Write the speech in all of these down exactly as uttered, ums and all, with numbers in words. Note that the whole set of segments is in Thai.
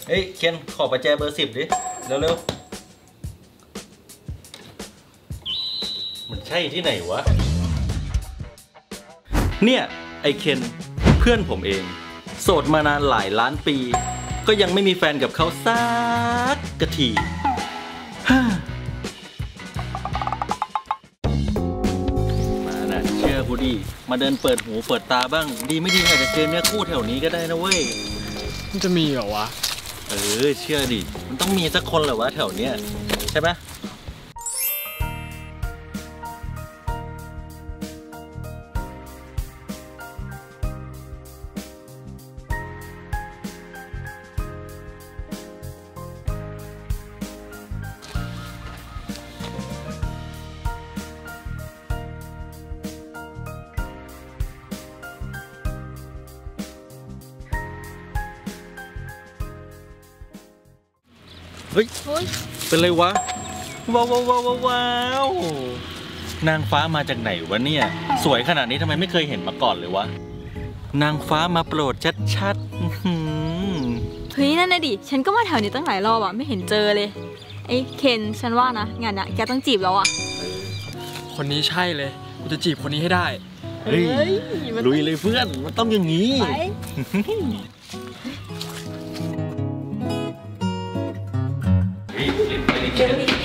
เฮ้ยเคนขอประแจเบอร์สิบดิเร็วๆมันใช่ที่ไหนวะเนี่ยไอเคนเพื่อนผมเองโสดมานานหลายล้านปีก็ยังไม่มีแฟนกับเขาสักกะทีมานะเชื่อกูดิมาเดินเปิดหูเปิดตาบ้างดีไม่ดีอาจจะเจอเนื้อคู่แถวนี้ก็ได้นะเว้ยมันจะมีเหรอวะเออเชื่อดิมันต้องมีสักคนแหละวะแถวเนี้ยใช่ไหมเฮ้ยเป็นไรวะว้าวว้าวว้าวว้าวนางฟ้ามาจากไหนวะเนี่ยสวยขนาดนี้ทำไมไม่เคยเห็นมาก่อนเลยวะนางฟ้ามาโปรดชัดๆเฮ้ยนั่นน่ะดิฉันก็มาแถวนี้ตั้งหลายรอบอะไม่เห็นเจอเลยไอ้เคนฉันว่านะงานอะแกต้องจีบแล้วอะคนนี้ใช่เลยกูจะจีบคนนี้ให้ได้เฮ้ยลุยเลยเพื่อนมันต้องอย่างนี้เคนนี่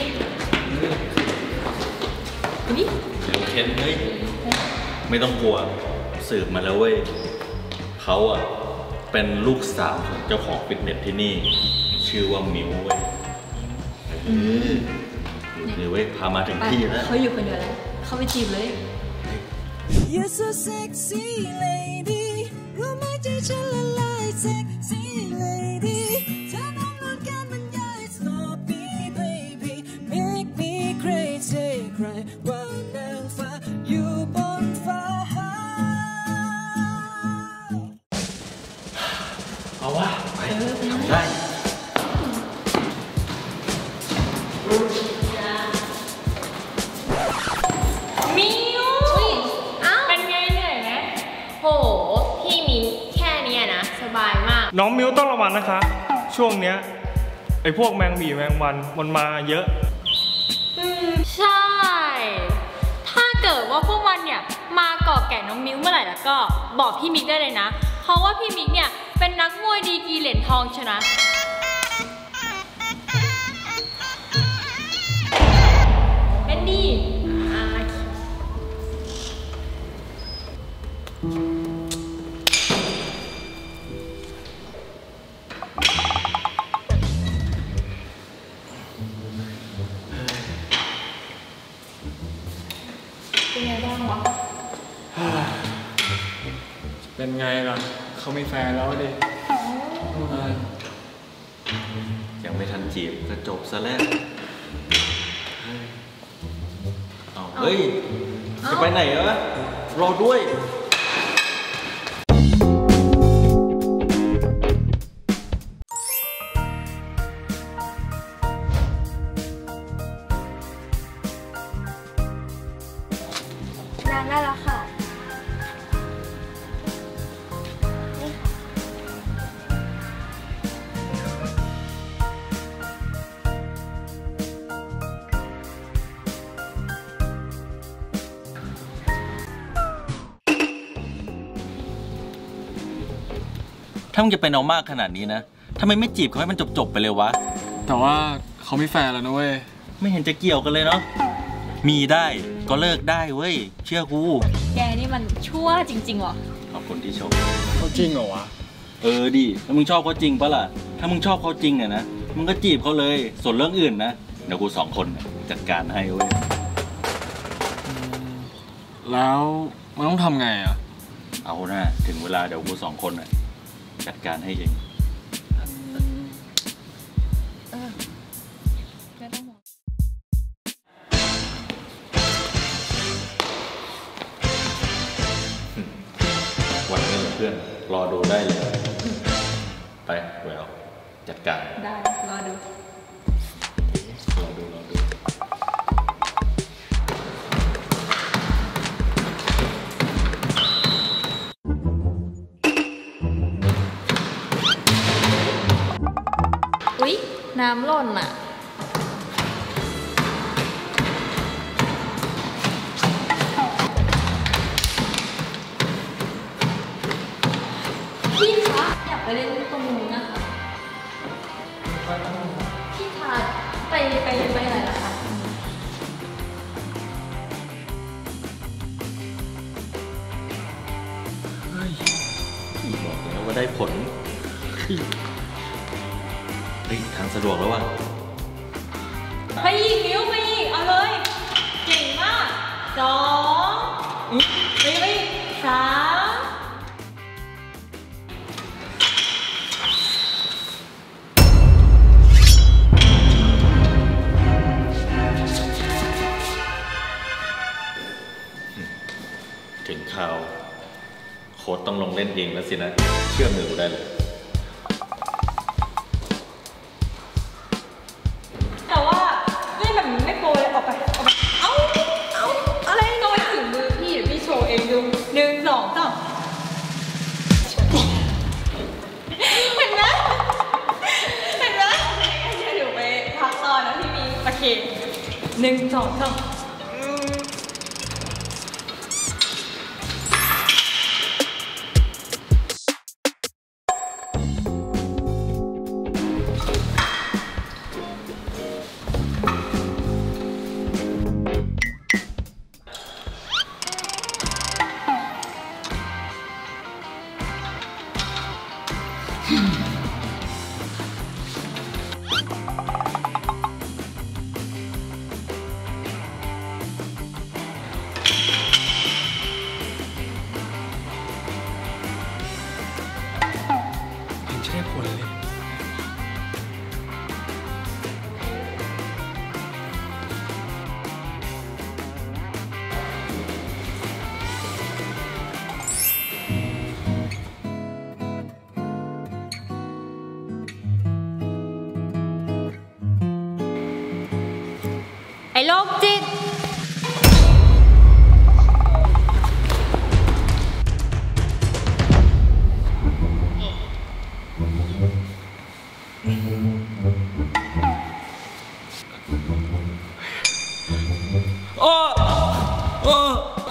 เคนเฮ้ยไม่ต้องกลัวสืบมาแล้วเว้ยเขาอ่ะเป็นลูกสาวของเจ้าของฟิตเนสที่นี่ชื่อว่ามิวเว้ยนี่เว้ยพามาถึงที่แล้วเขาอยู่คนเดียวแล้วเขาไปจีบเลย You're so sexy lady รู้ไหมใจฉันละลาย sexy ladyว่านางฟ้าอยู่บนฟ้าเอาวะไปทำได้มิวอ้าวเป็นไงเหนื่อยไหมโหพี่มิวแค่นี้นะสบายมากน้องมิวต้องระวังนะคะช่วงเนี้ยไอ้พวกแมงหวี่แมงวันมันมาเยอะใช่ถ้าเกิดว่าพวกมันเนี่ยมาเกาะแก่น้องมิวเมื่อไหร่แล้วก็บอกพี่มิกได้เลยนะเพราะว่าพี่มิกเนี่ยเป็นนักมวยดีกรีเหรียญทองชนะเป็นดีเป็นไงบ้างวะเป็นไงล่ะเขามีแฟนแล้วดิยังไม่ทันจีบก็จบซะแล้วเอาเฮ้ยจะไปไหนวะรอด้วยนานได้แล้วค่ะถ้ามึงจะเป็นเอามากขนาดนี้นะทำไมไม่จีบเขาให้มันจบๆไปเลยวะแต่ว่าเขามีแฟนแล้วนะเว้ยไม่เห็นจะเกี่ยวกันเลยเนาะมีได้ก็เลิกได้เว้ยเชื่อกูแกนี่มันชั่วจริงๆหรอขอบคุณที่ชมเขาจริงเหรอวะเออดิถ้ามึงชอบเขาจริงปะล่ะถ้ามึงชอบเขาจริงเนี่ยนะมึงก็จีบเขาเลยส่วนเรื่องอื่นนะเดี๋ยวกูสองคนจัดการให้เว้ยแล้วมันต้องทำไงอ่ะเอานะถึงเวลาเดี๋ยวกูสองคนจัดการให้เอง พื่อนรอดูได้เลยไปแววจัดการได้รอดูรอดูรอดูอุ๊ยน้ำหล่นอ่ะพี่คะอยากไปเล่นตรงนู้นนะคะพี่คะไปไปไปไหนล่ะคะเฮ้ยบอกแล้วว่าได้ผลเฮ้ยทางสะดวกแล้วว่ะไปอีกนิ้วไปอีกเอาเลยเก่งมากสองไปไปสามถึงข่าวโค้ดต้องลงเล่นเองแล้วสินะ เชื่อมือกูได้เลยแต่ว่าเล่นแบบนี้ไม่โปรเลยออกไปออกไปเอ้าเอ้าอะไรก็ไปถึงมือพี่เดี๋ยวพี่โชว์เองดูหนึ่งสองสามเห็นไหมเห็นไหมเดี๋ยวไปพักตอนนะพี่มีโอเคหนึ่งสองสามเห็นใช่ผลเลยไอ้โรคจิตโอ้โอ้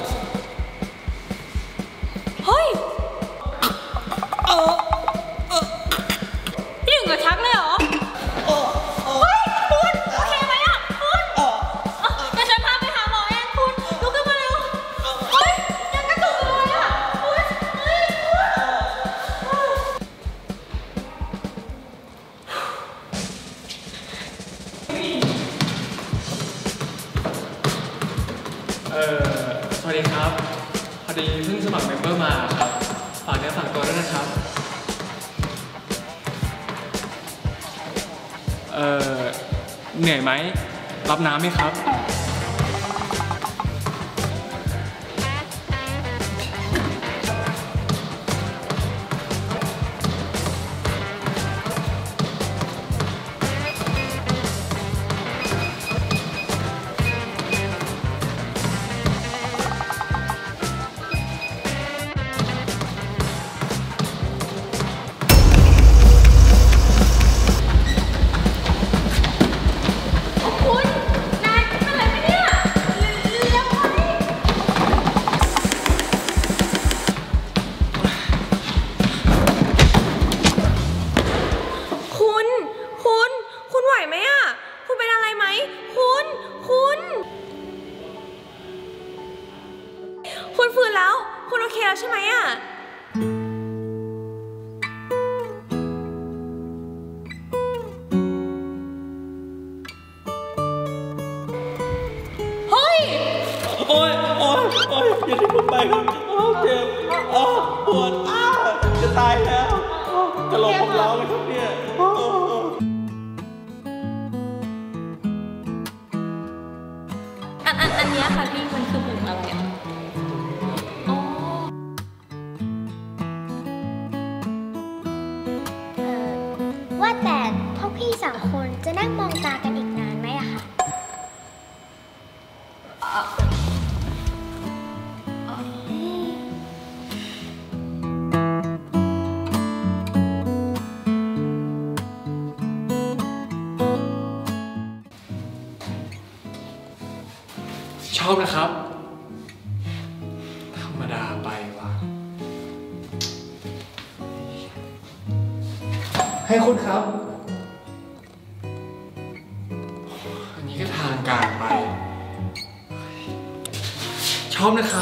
เฮ้ยพี่ถึงกับชักเลยเหรอเฮ้ยคุณโอเคไหมอ่ะคุณเดี๋ยวฉันพาไปหาหมอเองคุณลุกขึ้นมาเร็วเฮ้ยยังกระตุกอยู่เลยอ่ะคุณเฮ้ยเอ่อสวัสดีครับพอดีเพิ่งสมัครเมมเบอร์มาครับฝากเนื้อฝากตัวด้วยนะครับเอ่อเหนื่อยไหมรับน้ำไหมครับคุณฟื้นแล้วคุณโอเคแล้วใช่ไหมอ่ะโอ้ยโอ้ยโอ้ยอย่าทิ้งผมไปครับโอ้เจ็บอ้าวปวดอ้าจะตายแล้วกระโหลกผมร้าวเลยครับเนี่ยอันอันอันนี้ค่ะพี่มันคือปุ่มอะไรอ่ะอ๋อเอ่อว่าแต่พวกพี่สองคนจะนั่งมองตากันอีกนานไหมอะคะอบนะครับ ธรรมดาไปว่ะให้คุณครับ อันนี้ก็ทางการไป ชอบนะครับ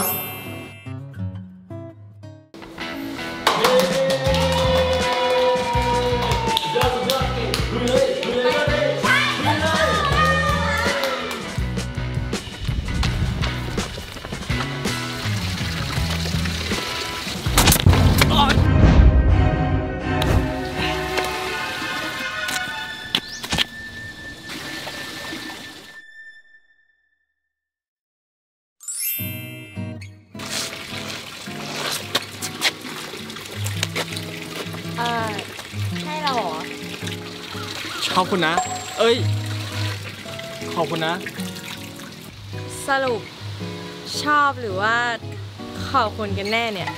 เออใช่เราเหรอชอบคุณนะ เอ้ย ขอบคุณนะสรุปชอบหรือว่าขอบคุณกันแน่เนี่ย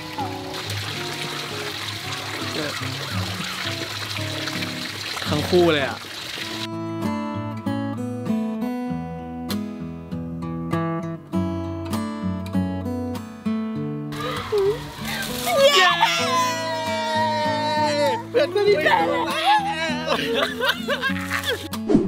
ทั้งคู่เลยอ่ะเพื่อนก็มีแฟนแล้ว